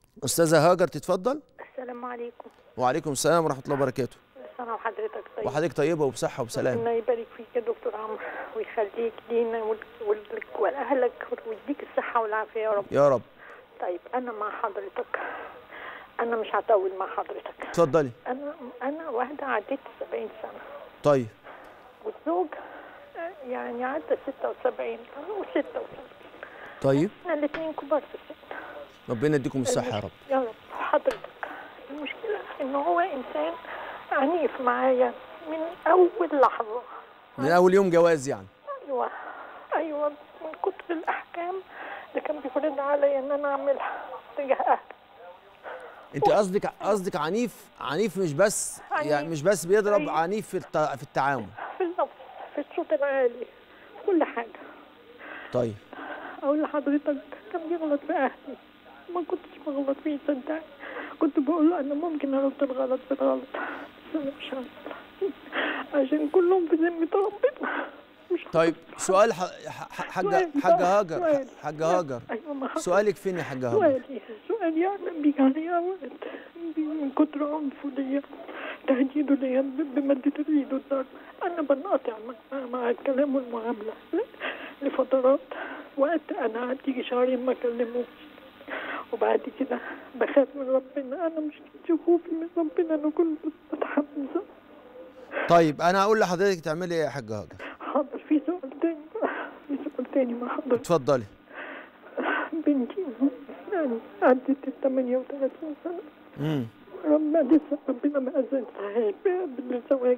استاذه هاجر تتفضل. السلام عليكم. وعليكم السلام ورحمه الله وبركاته. انا وحضرتك طيب. وحضرتك طيبه وبصحه وبسلام. ربنا يبارك فيك يا دكتور عمرو ويخليك لينا ولاهلك ويديك الصحه والعافيه يا رب. يا رب. طيب انا مع حضرتك، انا مش هطول مع حضرتك. اتفضلي. انا واحده عديت 70 سنه. طيب. والزوج يعني عدى 76 و76. طيب. احنا الاثنين كبار في السن. ربنا يديكم الصحه يا رب. يا رب. حضرتك المشكله ان هو انسان عنيف معايا من اول لحظه، من اول يوم جواز يعني. ايوه من كتر الاحكام اللي كان بيفرض عليا ان انا اعملها تجاه اهلي. انت قصدك عنيف مش بس عنيف. يعني مش بس بيضرب. أيوة. عنيف في التعامل، في اللفظ، في الصوت العالي، في كل حاجه. طيب اقول لحضرتك كان بيغلط في اهلي، ما كنتش بغلط فيه صدقني. كنت بقول له انا ممكن ارد الغلط بالغلط بس انا مش هقدر عشان كلهم في ذمة ربنا. طيب سؤال حاجة هاجر. حاجة هاجر، أيوة سؤالك فين يا حاجة هاجر؟ سؤالي يعني بيجي عليا اوقات من كتر عنفه ليا، تهديده ليا بمادة اليد والضرب. انا بنقطع مع الكلام والمعاملة لفترات، وقت انا تيجي شهرين ما اكلموش، وبعد كده بخاف من ربنا. انا مش خوفي من ربنا، انا كنت متحمسه. طيب انا هقول لحضرتك تعملي ايه يا حاجه هاجر. حاضر. في سؤال تاني مع حضرتك. اتفضلي. بنتي يعني عدت ال 38 سنه. لسه ربنا ما اذنتهاش بالزواج.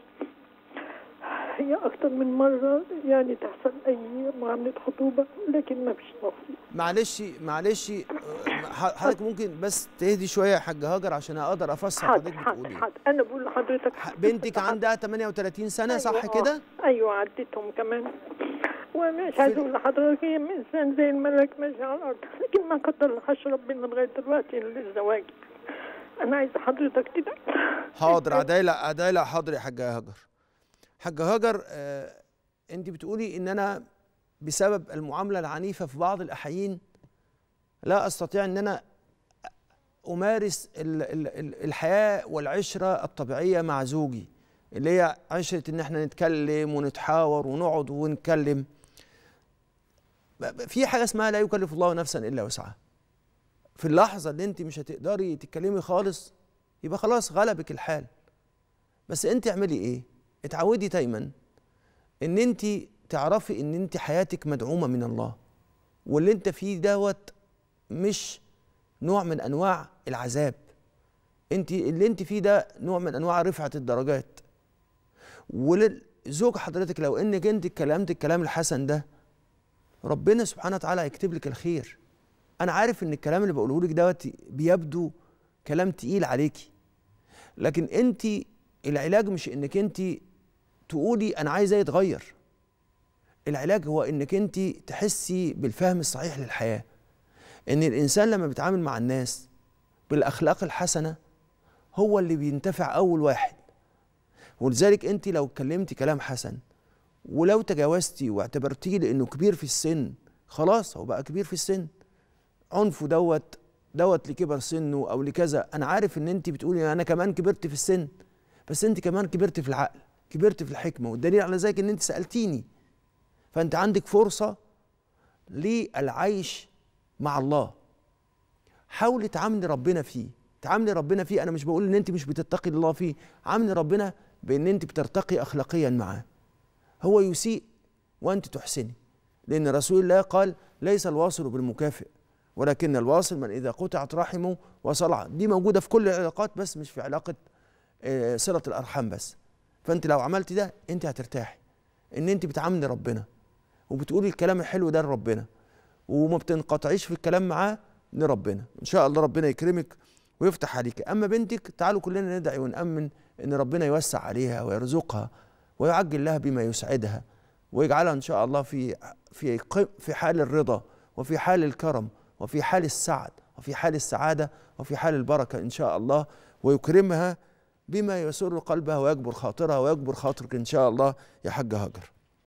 هي اكتر من مره يعني تحصل اي معامله خطوبه لكن ما فيش نصيب. معلش حضرتك ممكن بس تهدي شويه يا حاجه هاجر عشان اقدر افسر حضرتك بتقولي ايه. انا بقول لحضرتك بنتك عندها 38 سنه. أيوة صح كده؟ ايوه عدتهم كمان. ومش عايز اقول لحضرتك هي انسان زي الملك ماشي على الارض، لكن ما قدر لهاش ربنا لغايه دلوقتي للزواج. انا عايزه حضرتك كده. حاضر. عداله. حاضر يا حاجه هاجر. حاجة هاجر، انت بتقولي ان انا بسبب المعاملة العنيفة في بعض الأحيان لا استطيع ان انا امارس الحياة والعشرة الطبيعية مع زوجي، اللي هي عشرة ان احنا نتكلم ونتحاور ونقعد ونتكلم. في حاجة اسمها لا يكلف الله نفسا الا وسعها. في اللحظة اللي انت مش هتقدري تتكلمي خالص يبقى خلاص غلبك الحال. بس انت اعملي ايه؟ اتعودي دايما ان انت تعرفي ان انت حياتك مدعومه من الله، واللي انت فيه دوت مش نوع من انواع العذاب. اللي انت فيه ده نوع من انواع رفعه الدرجات. ولزوج حضرتك لو انك انت اتكلمت الكلام الحسن ده ربنا سبحانه وتعالى هيكتب لك الخير. انا عارف ان الكلام اللي بقوله لك دوت بيبدو كلام تقيل عليكي، لكن انت العلاج مش انك انت تقولي انا عايزاه يتغير. العلاج هو انك انت تحسي بالفهم الصحيح للحياه، ان الانسان لما بيتعامل مع الناس بالاخلاق الحسنه هو اللي بينتفع اول واحد. ولذلك انت لو اتكلمتي كلام حسن ولو تجاوزتي واعتبرتيه لانه كبير في السن، خلاص هو بقى كبير في السن، عنفه دوت لكبر سنه او لكذا. انا عارف ان انت بتقولي انا كمان كبرت في السن، بس انت كمان كبرت في العقل، كبرت في الحكمه، والدليل على ذلك ان انت سالتيني. فانت عندك فرصه للعيش مع الله. حاولي تعاملي ربنا فيه، تعاملي ربنا فيه. انا مش بقول ان انت مش بتتقي الله فيه، عاملي ربنا بان انت بترتقي اخلاقيا معاه. هو يسيء وانت تحسني، لان رسول الله قال ليس الواصل بالمكافئ ولكن الواصل من اذا قطعت رحمه وصلع. دي موجوده في كل العلاقات بس مش في علاقه صله الارحام بس. فانت لو عملت ده انت هترتاحي، ان انت بتعاملي ربنا وبتقولي الكلام الحلو ده لربنا وما بتنقطعيش في الكلام معاه لربنا. ان شاء الله ربنا يكرمك ويفتح عليك. اما بنتك تعالوا كلنا ندعي ونامن ان ربنا يوسع عليها ويرزقها ويعجل لها بما يسعدها ويجعلها ان شاء الله في حال الرضا وفي حال الكرم وفي حال السعد وفي حال السعاده وفي حال البركه ان شاء الله، ويكرمها بما يسر قلبها ويجبر خاطرها ويجبر خاطرك ان شاء الله يا حاجة هاجر.